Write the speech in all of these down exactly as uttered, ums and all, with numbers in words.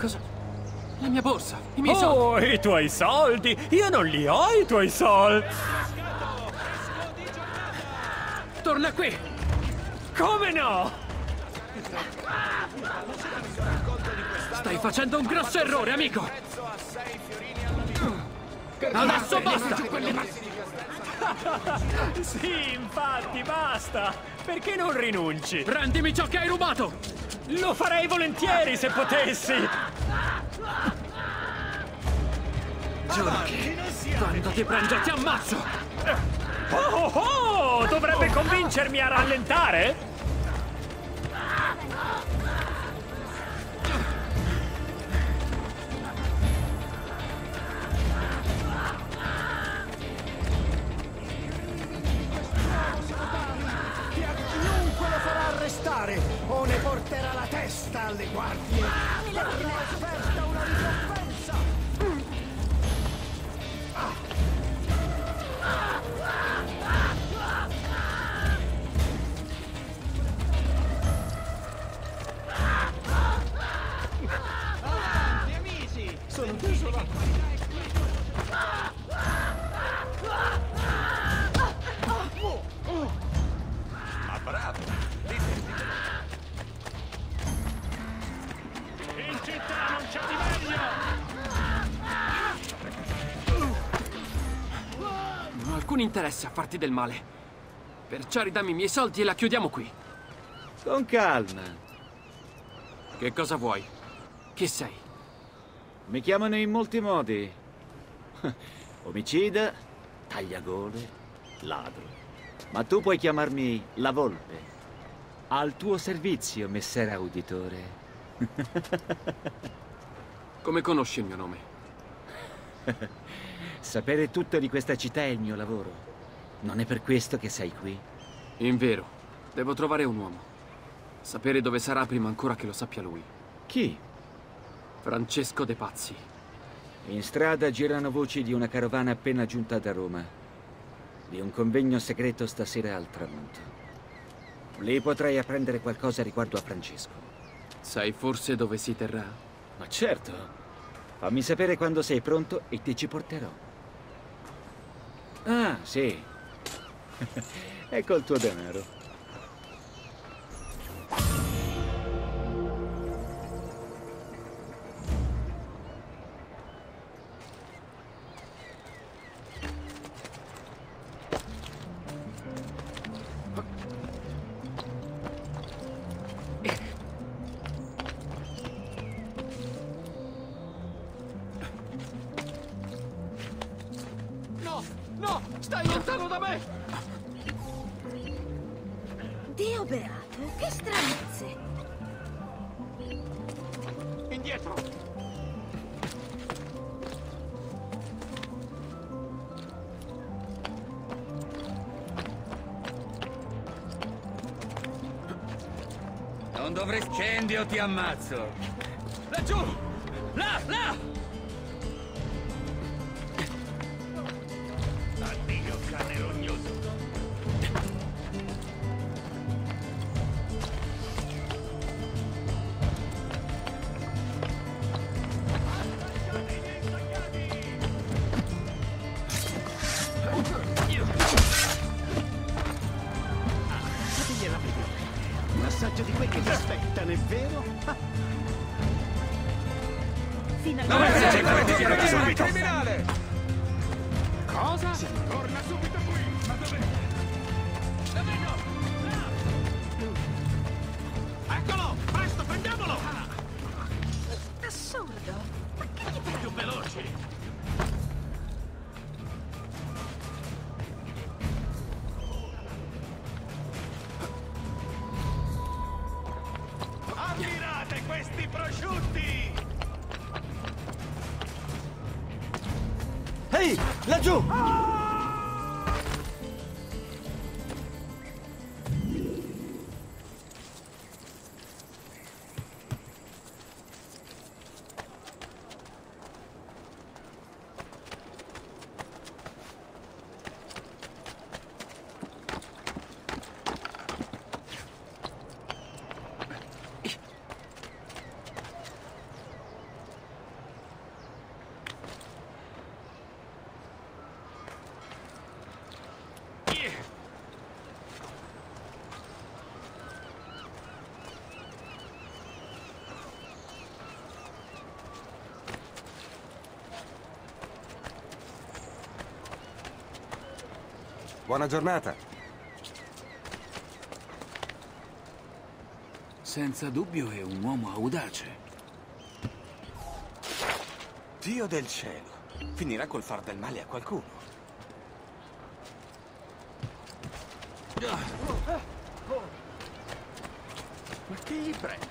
Cosa? La mia borsa, i miei soldi. Oh, i tuoi soldi! Io non li ho i tuoi soldi! Torna qui! Come no? Stai facendo un grosso errore, amico! Adesso basta! Sì, infatti, basta! Perché non rinunci? Rendimi ciò che hai rubato! Lo farei volentieri se potessi! Giuro che quando ti prendo ti ammazzo! Oh, oh, oh! Dovrebbe convincermi a rallentare? Chiunque lo farà arrestare o ne porterà la testa alle guardie. Verrà offerta una ricompensa. Avanti, amici! Sono desolato. Ma bravo! In città non c'è di meglio! Non ho alcun interesse a farti del male. Perciò ridammi i miei soldi e la chiudiamo qui. Con calma. Che cosa vuoi? Chi sei? Mi chiamano in molti modi. Omicida, tagliagole, ladro. Ma tu puoi chiamarmi la Volpe. Al tuo servizio, messere auditore. Come conosci il mio nome? Sapere tutto di questa città è il mio lavoro. Non è per questo che sei qui? Invero, devo trovare un uomo. Sapere dove sarà prima ancora che lo sappia lui. Chi? Francesco De Pazzi. In strada girano voci di una carovana appena giunta da Roma. Di un convegno segreto stasera al tramonto. Lì potrai apprendere qualcosa riguardo a Francesco. Sai forse dove si terrà? Ma certo. Fammi sapere quando sei pronto e ti ci porterò. Ah, sì. Ecco il tuo denaro. No, no, stai lontano da me! Dio beato, che stranezze! Indietro! Non dovrei... Scendi o ti ammazzo! Laggiù! Là, là! Addio, cane rognoso! Fategliela vedere. Un assaggio di quel che ti aspettano, è vero? Finalmente! sei? Corretti, tirati subito! Criminale! Cosa? Torna subito qui! Ma dove? Dove no? Eccolo! Presto, prendiamolo! Assurdo! Ma che gli fai? Più veloci! Ammirate questi prosciutti! Ehi, laggiù! Buona giornata. Senza dubbio è un uomo audace. Dio del cielo. Finirà col far del male a qualcuno. Ma che gli prende?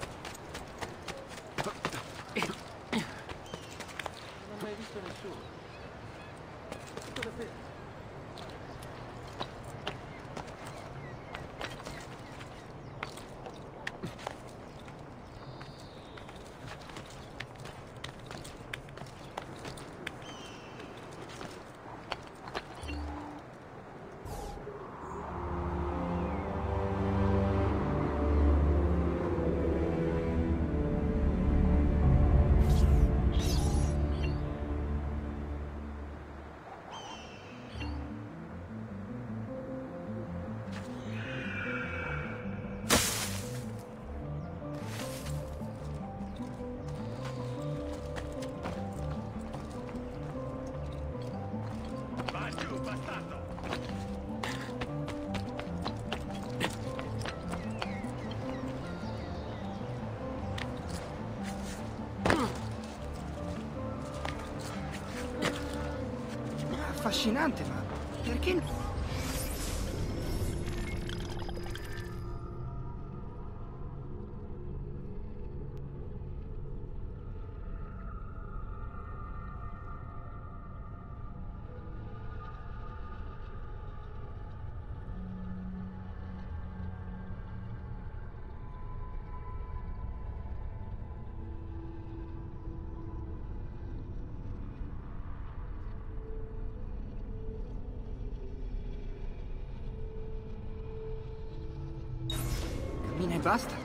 Non ho mai visto nessuno. Cosa pensi? Affascinante, ma perché... Cammina e basta.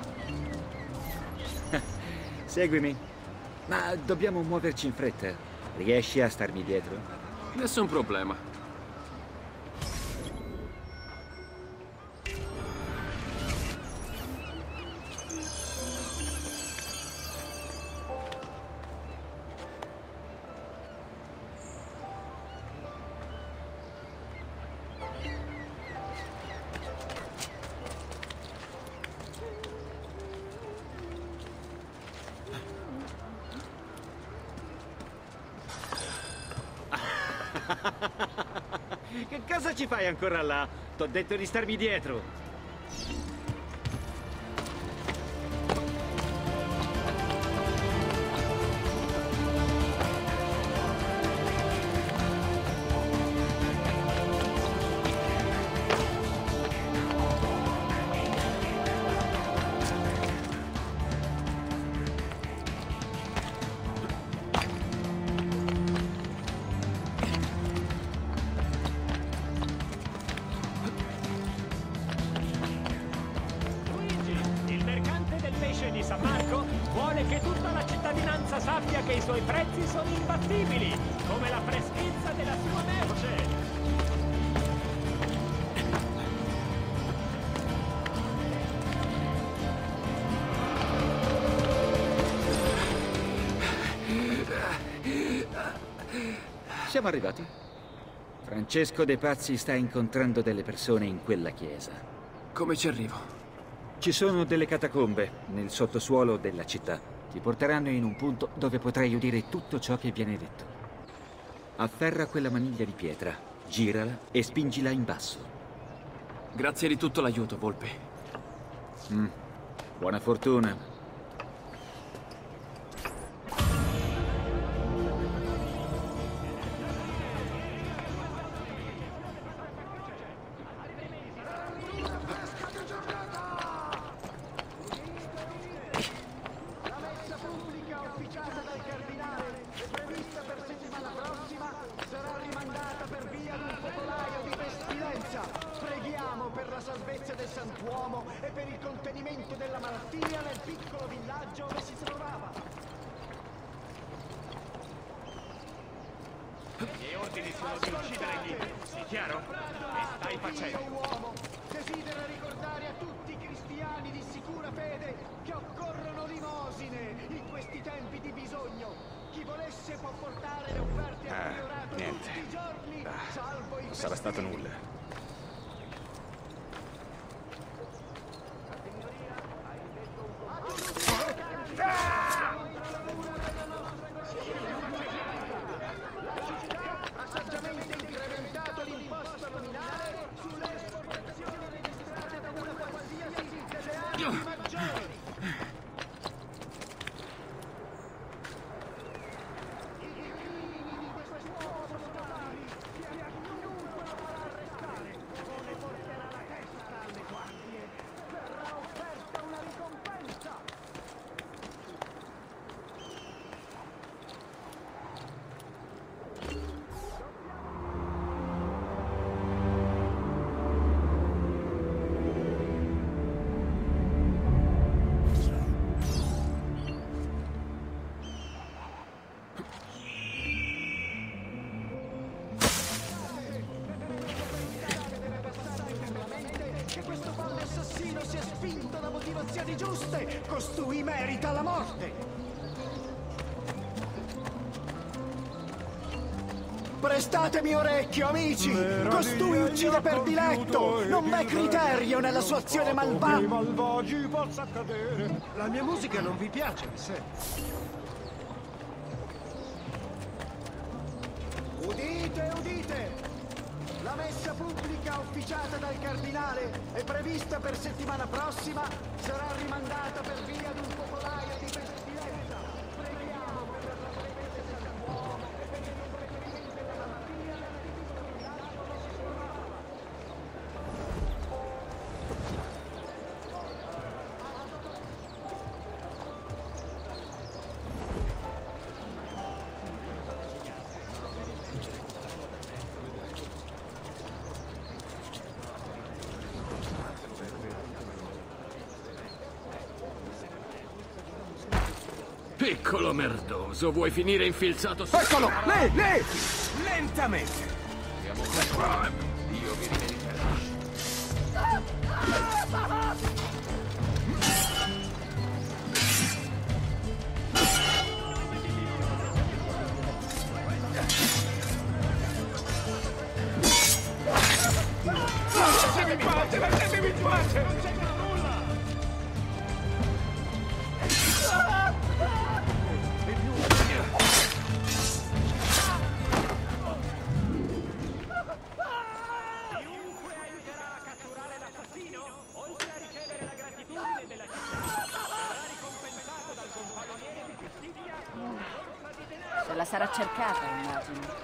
Seguimi. Ma dobbiamo muoverci in fretta. Riesci a starmi dietro? Nessun problema. Che cosa ci fai ancora là? T'ho detto di starmi dietro. Di San Marco vuole che tutta la cittadinanza sappia che i suoi prezzi sono imbattibili, come la freschezza della sua merce. Siamo arrivati. Francesco De Pazzi sta incontrando delle persone in quella chiesa. Come ci arrivo? Ci sono delle catacombe nel sottosuolo della città. Ti porteranno in un punto dove potrai udire tutto ciò che viene detto. Afferra quella maniglia di pietra, girala e spingila in basso. Grazie di tutto l'aiuto, Volpe. Mm. Buona fortuna. Santuomo e per il contenimento della malattia nel piccolo villaggio dove si trovava. I miei ordini sono di uccidere gli influssi, chiaro? E stai facendo? Uomo desidera ricordare a tutti i cristiani di sicura fede che occorrono limosine in questi tempi di bisogno. Chi volesse può portare le offerte al priorato tutti i giorni, salvo i Non sarà stato nulla. maggiori! Giuste, costui merita la morte. Prestatemi orecchio, amici. Costui uccide per diletto. Non v'è criterio nella sua azione malvagia. malvagi possa accadere. La mia musica non vi piace, se. Udite, udite. La messa pubblica officiata dal cardinale è prevista per settimana prossima, sarà rimandata per via di un focolaio di pestilenza. Preghiamo per la salvezza dell'uomo e per il prevenimento della malattia e Piccolo merdoso, vuoi finire infilzato su... Eccolo! Lì, lì! Lentamente. Io vi rimeriterò. Lasciatemi in pace, lasciatemi in pace! Non c'è nulla! Chiunque aiuterà a catturare l'assassino, oltre a ricevere la gratitudine della città, sarà ricompensato dal compagniere di giustizia con una borsa di denaro. Se la sarà cercata, immagino.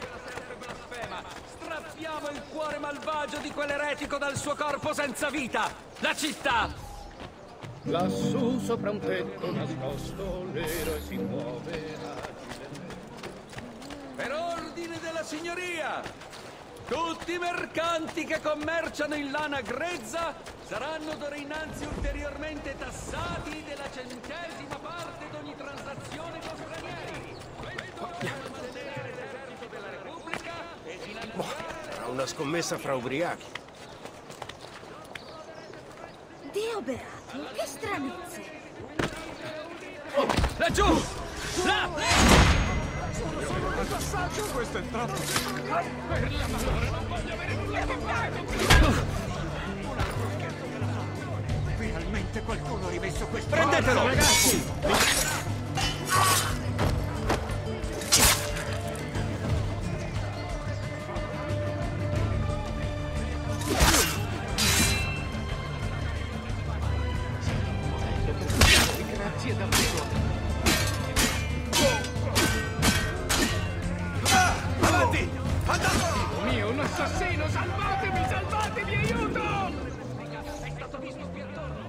Strappiamo il cuore malvagio di quell'eretico dal suo corpo senza vita! La città! Lassù sopra un tetto nascosto l'eroe si muove agilemente. Per ordine della signoria! Tutti i mercanti che commerciano in lana grezza saranno d'ora innanzi ulteriormente tassati della centesima parte d'ogni transazione con stranieri. Questo per mantenere l'esercito della Repubblica e finanziare... Era una scommessa fra ubriachi. Dio beato, che stranezze! Laggiù! Là! Questo è troppo! Per l'amore, non voglio avere nulla a che fare! Finalmente qualcuno ha rimesso questo... Prendetelo! Ragazzi! Grazie davvero! Avanti! Andate! Dio mio, un assassino! Salvatemi, salvatemi, aiuto! È stato visto qui attorno!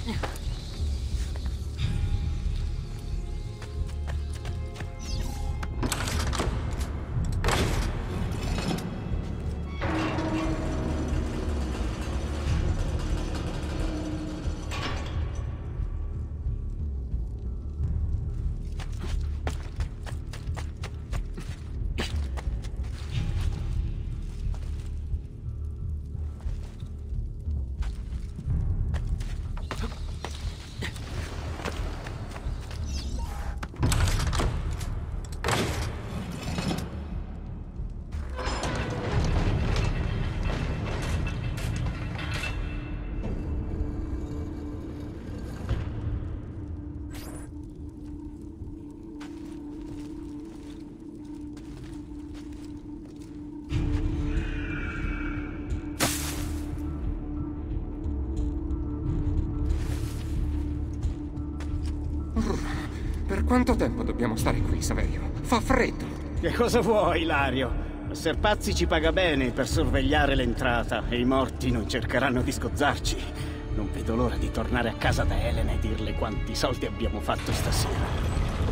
Per quanto tempo dobbiamo stare qui, Saverio? Fa freddo. Che cosa vuoi, Ilario? Messer Pazzi ci paga bene per sorvegliare l'entrata e i morti non cercheranno di sgozzarci. Non vedo l'ora di tornare a casa da Elena e dirle quanti soldi abbiamo fatto stasera.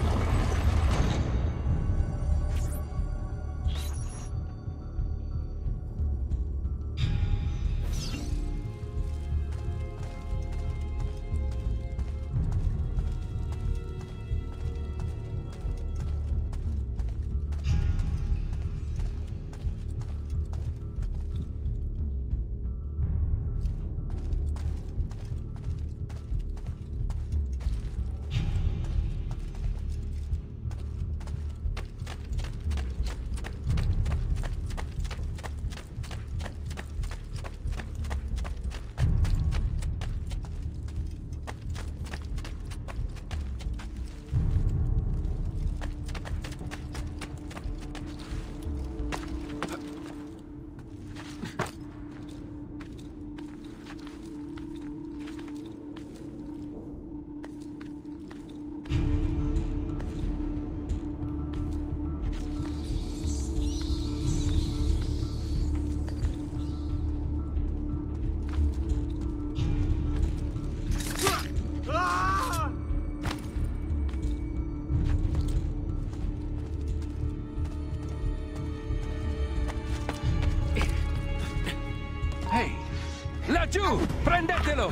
Laggiù! Prendetelo!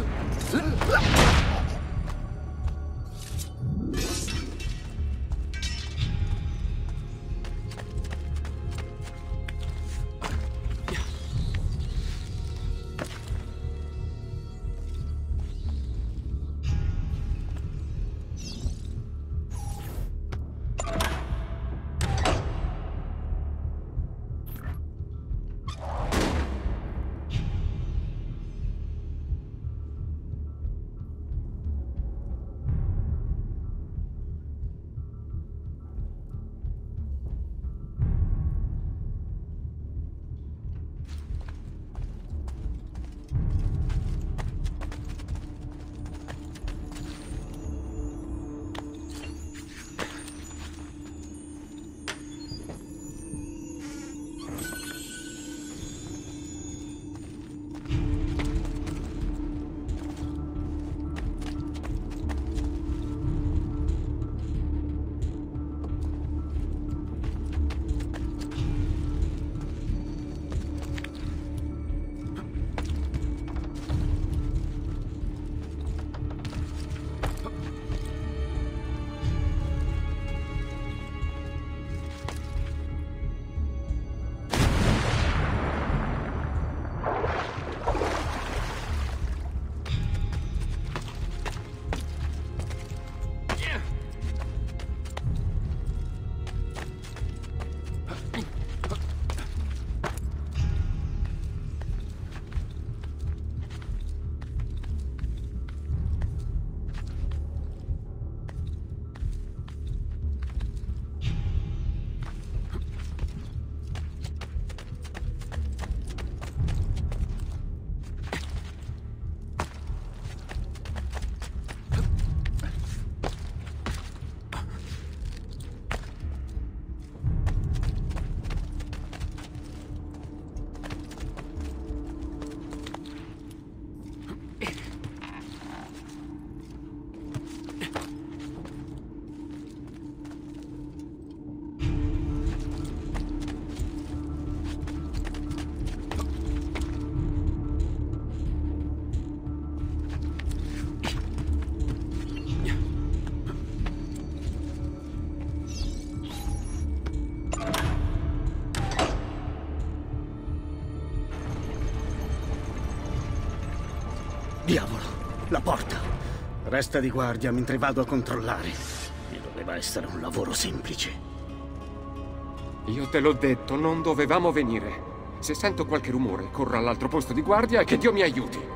Resta di guardia mentre vado a controllare. E doveva essere un lavoro semplice. Io te l'ho detto, non dovevamo venire. Se sento qualche rumore, corro all'altro posto di guardia e che Dio mi aiuti.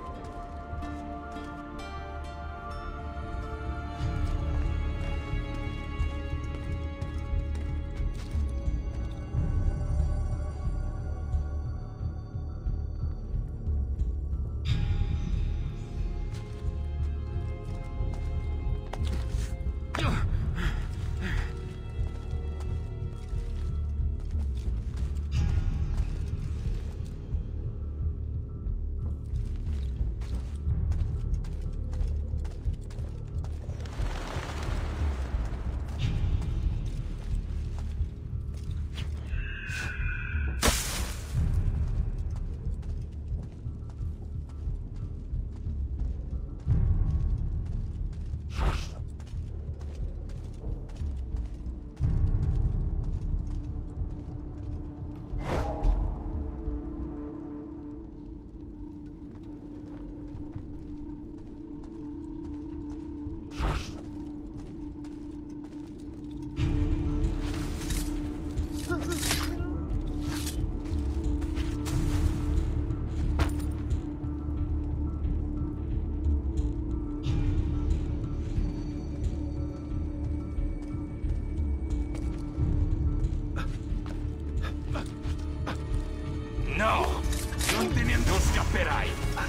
No! Non te ne non scapperai!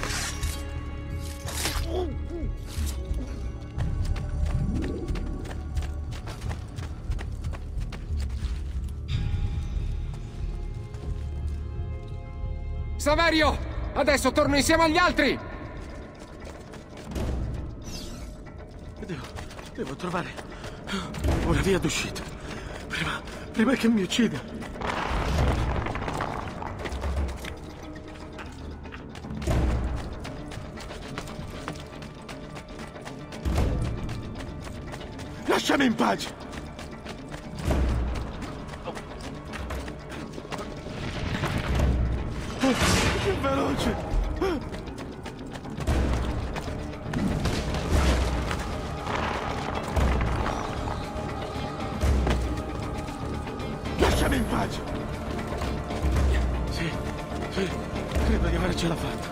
Saverio! Adesso torno insieme agli altri! Devo... devo trovare una via d'uscita. Prima... prima che mi uccida. Lasciami in pace! Più veloce! Lasciami in pace! Sì, sì, credo di avercela fatta.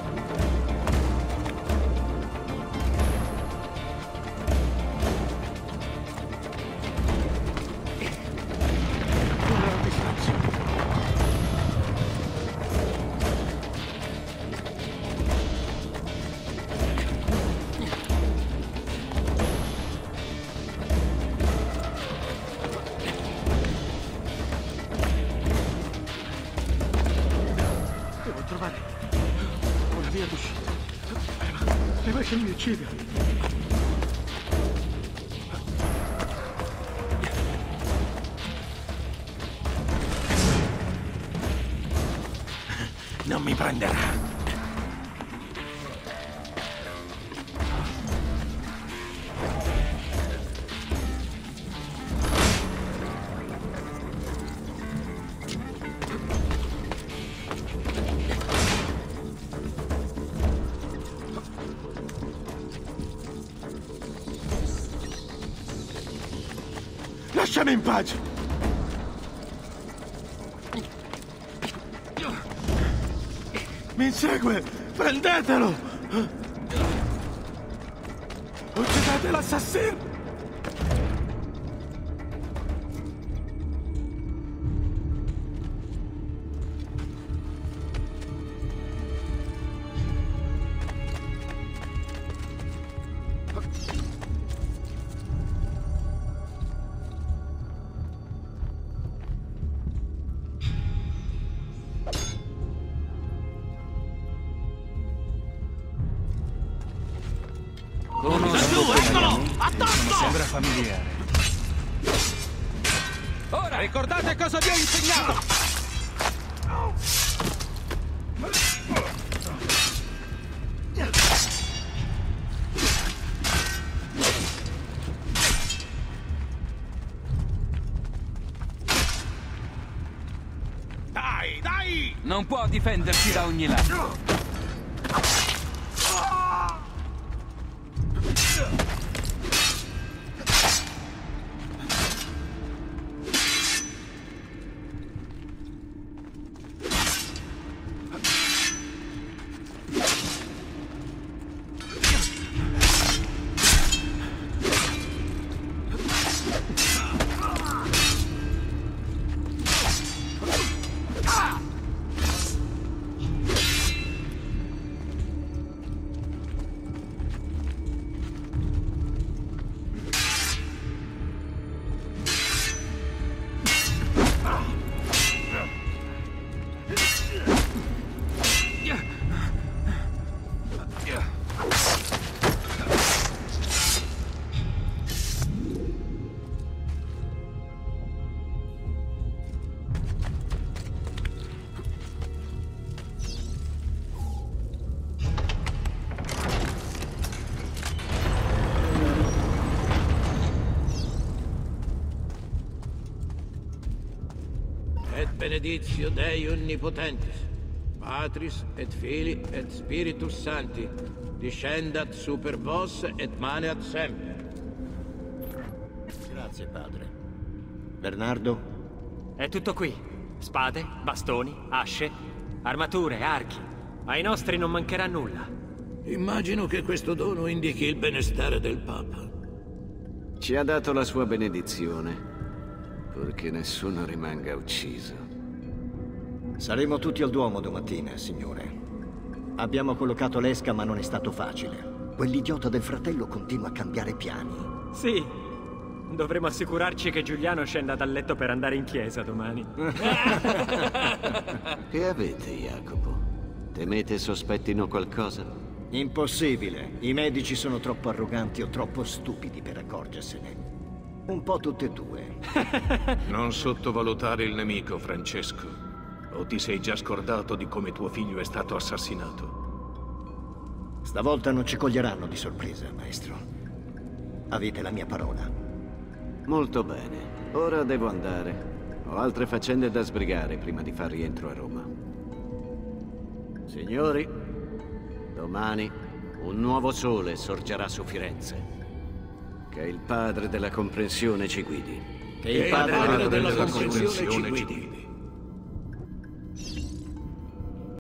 Una via d'uscita. Prima, prima che mi uccida. Non mi prenderà. Lasciami in pace! Mi insegue! Prendetelo! Uccidete l'assassino! Sembra familiare. Ora ricordate cosa vi ho insegnato! Dai, dai! Non può difendersi da ogni lato. benedizio Dei Onnipotentis, Patris et Filii et Spiritus Sancti, discendat super vos et maneat semper. Grazie, padre. Bernardo? È tutto qui. Spade, bastoni, asce, armature, archi. Ai nostri non mancherà nulla. Immagino che questo dono indichi il benestare del Papa. Ci ha dato la sua benedizione, purché nessuno rimanga ucciso. Saremo tutti al Duomo domattina, signore. Abbiamo collocato l'esca, ma non è stato facile. Quell'idiota del fratello continua a cambiare piani. Sì, dovremo assicurarci che Giuliano scenda dal letto per andare in chiesa domani. Che avete, Jacopo? Temete sospettino qualcosa? Impossibile. I medici sono troppo arroganti o troppo stupidi per accorgersene. Un po' tutte e due. Non sottovalutare il nemico, Francesco. O ti sei già scordato di come tuo figlio è stato assassinato? Stavolta non ci coglieranno di sorpresa, maestro. Avete la mia parola. Molto bene. Ora devo andare. Ho altre faccende da sbrigare prima di far rientro a Roma. Signori, domani un nuovo sole sorgerà su Firenze. Che il padre della comprensione ci guidi. Che il padre, padre della, della comprensione ci guidi.